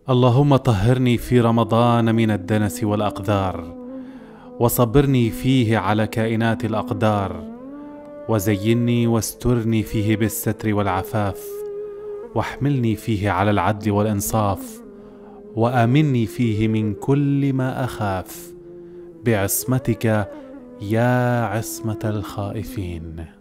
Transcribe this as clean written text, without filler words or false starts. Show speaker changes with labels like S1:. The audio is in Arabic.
S1: اللهم طهرني في رمضان من الدنس والأقذار، وصبرني فيه على كائنات الأقدار، وزيني واسترني فيه بالستر والعفاف، واحملني فيه على العدل والإنصاف، وآمني فيه من كل ما أخاف، بعصمتك يا عصمة الخائفين.